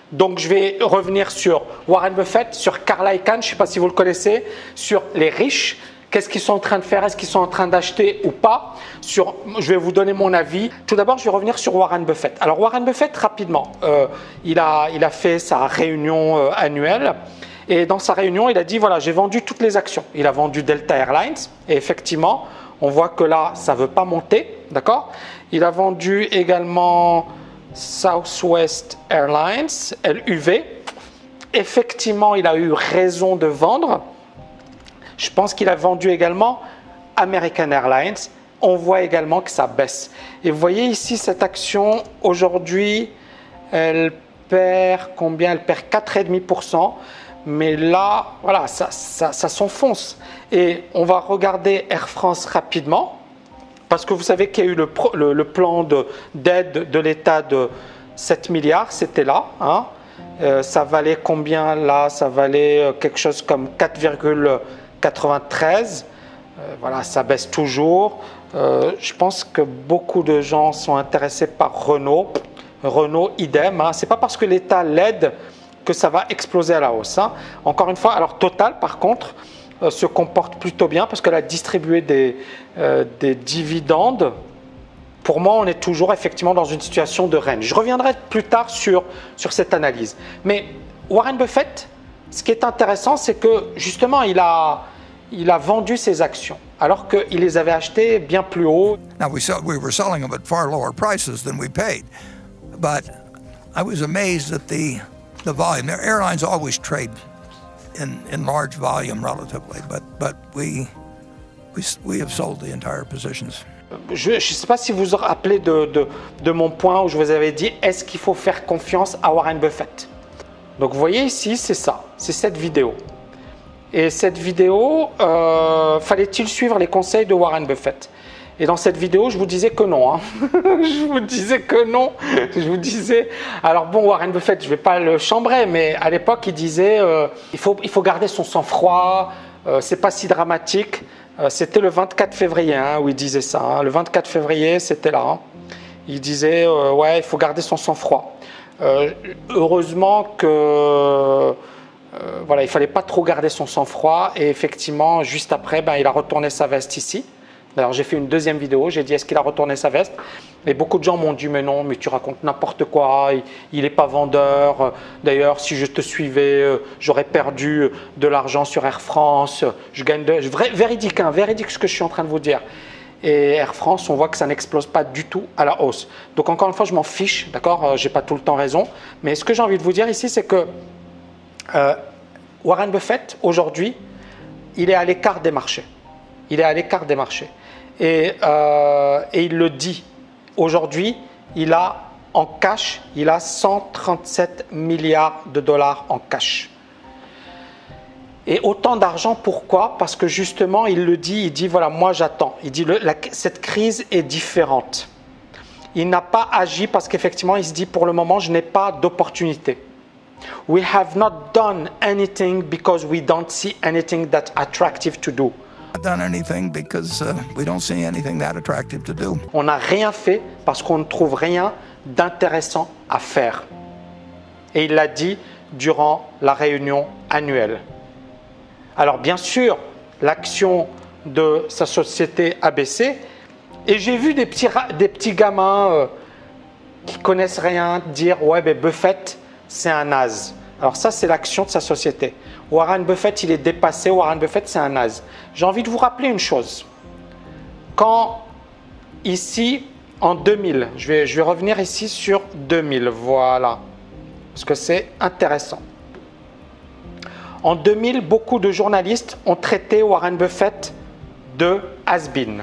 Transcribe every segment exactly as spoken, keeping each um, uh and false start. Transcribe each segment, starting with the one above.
Donc, je vais revenir sur Warren Buffett, sur Carl Icahn, je ne sais pas si vous le connaissez, sur les riches. Qu'est-ce qu'ils sont en train de faire? Est-ce qu'ils sont en train d'acheter ou pas? Sur, je vais vous donner mon avis. Tout d'abord, je vais revenir sur Warren Buffett. Alors, Warren Buffett, rapidement, euh, il, a, il a fait sa réunion euh, annuelle. Et dans sa réunion, il a dit, voilà, j'ai vendu toutes les actions. Il a vendu Delta Airlines. Et effectivement, on voit que là, ça ne veut pas monter. D'accord? Il a vendu également Southwest Airlines, L U V. Effectivement, il a eu raison de vendre. Je pense qu'il a vendu également American Airlines. On voit également que ça baisse. Et vous voyez ici, cette action, aujourd'hui, elle perd combien? Elle perd quatre virgule cinq pour cent. Mais là, voilà, ça, ça, ça s'enfonce. Et on va regarder Air France rapidement. Parce que vous savez qu'il y a eu le, le, le plan d'aide de, de l'État de sept milliards. C'était là. Hein. Euh, ça valait combien là? Ça valait quelque chose comme quatre virgule quatre-vingt-treize. Euh, voilà, ça baisse toujours. Euh, je pense que beaucoup de gens sont intéressés par Renault. Renault, idem. Hein. Ce n'est pas parce que l'État l'aide que ça va exploser à la hausse. Hein. Encore une fois, alors Total, par contre, euh, se comporte plutôt bien parce qu'elle a distribué des, euh, des dividendes. Pour moi, on est toujours effectivement dans une situation de range. Je reviendrai plus tard sur, sur cette analyse. Mais Warren Buffett, ce qui est intéressant, c'est que justement, il a, il a vendu ses actions alors qu'il les avait achetées bien plus haut. Now we, sell, we were selling them at far lower prices than we paid, but I was amazed at the, the volume. The airlines always trade in, in large volume relatively, but, but we, we, we have sold the entire positions. Je ne sais pas si vous vous rappelez de, de, de mon point où je vous avais dit, est-ce qu'il faut faire confiance à Warren Buffett? Donc vous voyez ici, c'est ça, c'est cette vidéo. Et cette vidéo, euh, fallait-il suivre les conseils de Warren Buffett? Et dans cette vidéo, je vous disais que non. Hein. je vous disais que non. Je vous disais... Alors bon, Warren Buffett, je ne vais pas le chambrer, mais à l'époque, il disait euh, il faut, il faut garder son sang-froid, euh, c'est pas si dramatique. Euh, c'était le vingt-quatre février hein, où il disait ça. Hein. Le vingt-quatre février, c'était là. Hein. Il disait euh, ouais, il faut garder son sang-froid. Euh, heureusement que euh, voilà, il ne fallait pas trop garder son sang-froid et effectivement, juste après, ben, il a retourné sa veste ici. D'ailleurs, j'ai fait une deuxième vidéo, j'ai dit est-ce qu'il a retourné sa veste? Et beaucoup de gens m'ont dit mais non, mais tu racontes n'importe quoi, il n'est pas vendeur. D'ailleurs, si je te suivais, j'aurais perdu de l'argent sur Air France. Je gagne de... Vrai, véridique, hein, véridique ce que je suis en train de vous dire. Et Air France, on voit que ça n'explose pas du tout à la hausse. Donc encore une fois, je m'en fiche, d'accord? Je n'ai pas tout le temps raison. Mais ce que j'ai envie de vous dire ici, c'est que euh, Warren Buffett, aujourd'hui, il est à l'écart des marchés. Il est à l'écart des marchés. Et, euh, et il le dit. Aujourd'hui, il a en cash, il a cent trente-sept milliards de dollars en cash. Et autant d'argent, pourquoi? Parce que justement, il le dit, il dit, voilà, moi j'attends. Il dit, le, la, cette crise est différente. Il n'a pas agi parce qu'effectivement, il se dit, pour le moment, je n'ai pas d'opportunité. We have not done anything because we don't see anything that's attractive to do. Done anything because uh, we don't see anything that attractive to do. On n'a rien fait parce qu'on ne trouve rien d'intéressant à faire. Et il l'a dit durant la réunion annuelle. Alors bien sûr, l'action de sa société a baissé et j'ai vu des petits, des petits gamins euh, qui connaissent rien dire ouais ben Buffett c'est un naze. Alors ça c'est l'action de sa société. Warren Buffett il est dépassé, Warren Buffett c'est un naze. J'ai envie de vous rappeler une chose. Quand ici en deux mille, je vais, je vais revenir ici sur deux mille, voilà, parce que c'est intéressant. En deux mille, beaucoup de journalistes ont traité Warren Buffett de has-been.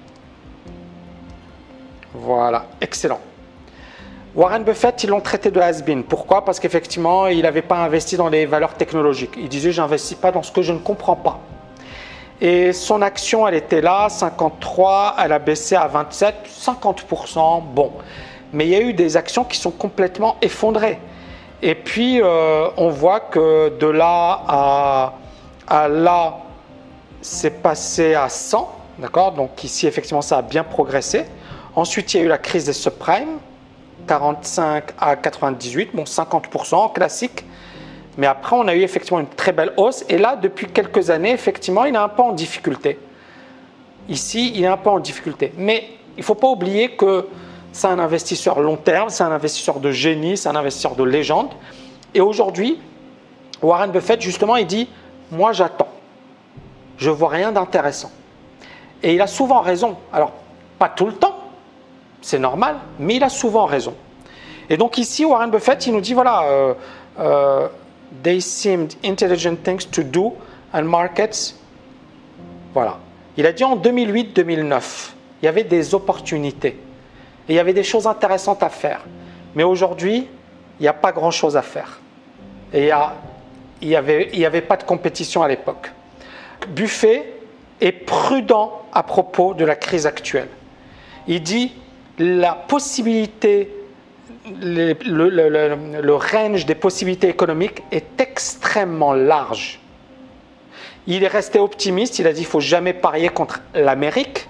Voilà, excellent. Warren Buffett, ils l'ont traité de has-been. Pourquoi? Parce qu'effectivement, il n'avait pas investi dans les valeurs technologiques. Il disait, j'investis pas dans ce que je ne comprends pas. Et son action, elle était là, cinquante-trois, elle a baissé à vingt-sept, cinquante pour cent, bon. Mais il y a eu des actions qui sont complètement effondrées. Et puis, euh, on voit que de là à, à là, c'est passé à cent, d'accord? Donc ici, effectivement, ça a bien progressé. Ensuite, il y a eu la crise des subprimes. quarante-cinq à quatre-vingt-dix-huit, bon cinquante pour cent classique. Mais après, on a eu effectivement une très belle hausse. Et là, depuis quelques années, effectivement, il est un peu en difficulté. Ici, il est un peu en difficulté. Mais il ne faut pas oublier que c'est un investisseur long terme, c'est un investisseur de génie, c'est un investisseur de légende. Et aujourd'hui, Warren Buffett, justement, il dit « Moi, j'attends. Je ne vois rien d'intéressant. » Et il a souvent raison. Alors, pas tout le temps, c'est normal, mais il a souvent raison. Et donc ici, Warren Buffett, il nous dit « Voilà, euh, euh, they seemed intelligent things to do and markets. » Voilà. Il a dit en deux mille huit deux mille neuf, il y avait des opportunités. Et il y avait des choses intéressantes à faire. Mais aujourd'hui, il n'y a pas grand-chose à faire. Et il n'y avait, il y avait pas de compétition à l'époque. Buffett est prudent à propos de la crise actuelle. Il dit la possibilité, le, le, le, le range des possibilités économiques est extrêmement large. Il est resté optimiste, il a dit qu'il ne faut jamais parier contre l'Amérique.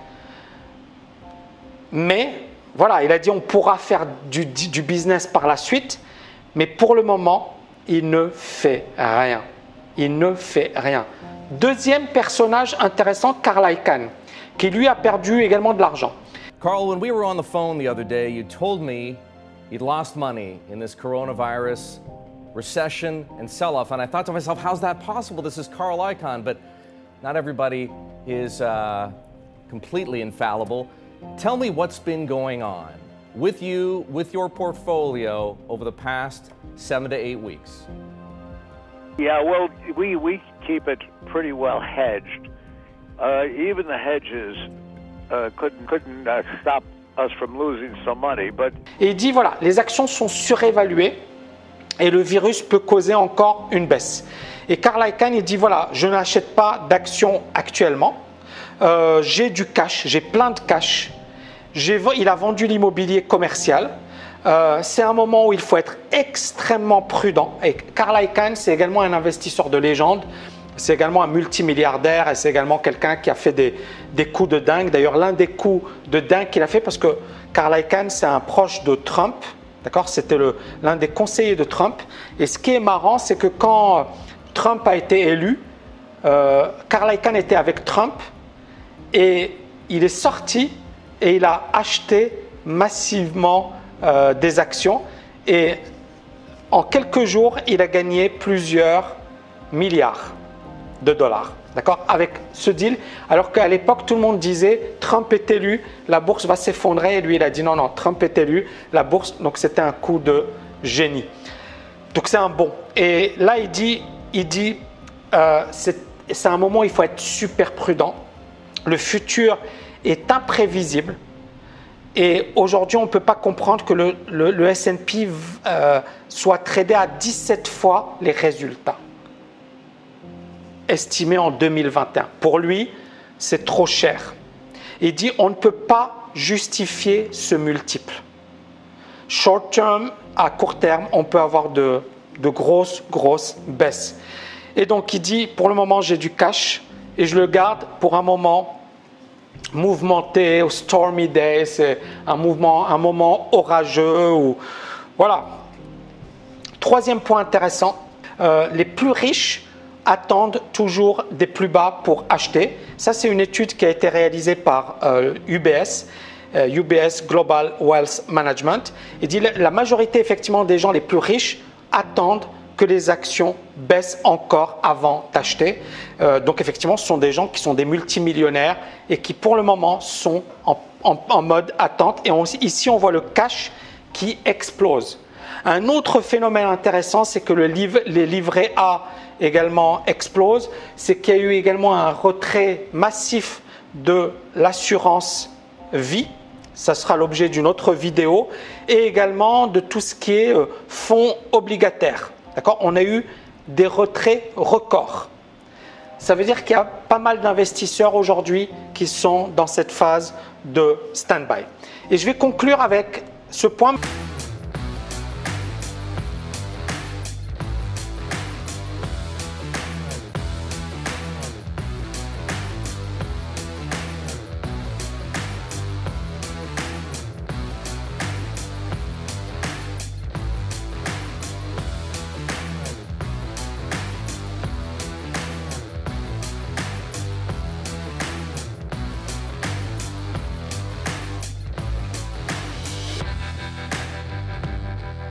Mais voilà, il a dit on pourra faire du, du business par la suite, mais pour le moment, il ne fait rien. Il ne fait rien. Deuxième personnage intéressant, Carl Icahn, qui lui a perdu également de l'argent. Carl, when we were on the phone the other day, you told me you'd lost money in this coronavirus recession and sell-off, and I thought to myself, how's that possible? This is Carl Icahn, but not everybody is uh, completely infallible. Tell me what's been going on with you, with your portfolio over the past seven to eight weeks. Yeah, well, we, we keep it pretty well hedged. Uh, even the hedges uh, couldn't, couldn't uh, stop us from losing some money. But... Et il dit, voilà, les actions sont surévaluées et le virus peut causer encore une baisse. Et Carl Icahn, il dit, voilà, je n'achète pas d'actions actuellement. Euh, j'ai du cash, j'ai plein de cash. Il a vendu l'immobilier commercial. Euh, c'est un moment où il faut être extrêmement prudent. Et Carl Icahn, c'est également un investisseur de légende. C'est également un multimilliardaire et c'est également quelqu'un qui a fait des, des coups de dingue. D'ailleurs, l'un des coups de dingue qu'il a fait, parce que Carl Icahn, c'est un proche de Trump. D'accord ? C'était l'un des conseillers de Trump. Et ce qui est marrant, c'est que quand Trump a été élu, euh, Carl Icahn était avec Trump et il est sorti et il a acheté massivement euh, des actions. Et en quelques jours, il a gagné plusieurs milliards de dollars. D'accord ? Avec ce deal, alors qu'à l'époque, tout le monde disait Trump est élu, la bourse va s'effondrer. Et lui, il a dit non, non, Trump est élu, la bourse. Donc, c'était un coup de génie. Donc, c'est un bon. Et là, il dit, il dit euh, c'est un moment où il faut être super prudent. Le futur est imprévisible. Et aujourd'hui, on ne peut pas comprendre que le, le, le S and P euh, soit tradé à dix-sept fois les résultats estimés en deux mille vingt et un. Pour lui, c'est trop cher. Il dit on ne peut pas justifier ce multiple. Short term, à court terme, on peut avoir de, de grosses, grosses baisses. Et donc, il dit pour le moment, j'ai du cash et je le garde pour un moment mouvementé, au stormy day, c'est un mouvement, un moment orageux. Ou, voilà. Troisième point intéressant, euh, les plus riches attendent toujours des plus bas pour acheter. Ça, c'est une étude qui a été réalisée par euh, U B S, euh, U B S Global Wealth Management. Il dit la majorité effectivement des gens les plus riches attendent que les actions baissent encore avant d'acheter. Euh, donc effectivement, ce sont des gens qui sont des multimillionnaires et qui pour le moment sont en, en, en mode attente. Et on, ici, on voit le cash qui explose. Un autre phénomène intéressant, c'est que le livre, les livrets A également explosent. C'est qu'il y a eu également un retrait massif de l'assurance vie. Ça sera l'objet d'une autre vidéo. Et également de tout ce qui est fonds obligataires. D'accord ? On a eu des retraits records. Ça veut dire qu'il y a pas mal d'investisseurs aujourd'hui qui sont dans cette phase de stand-by. Et je vais conclure avec ce point.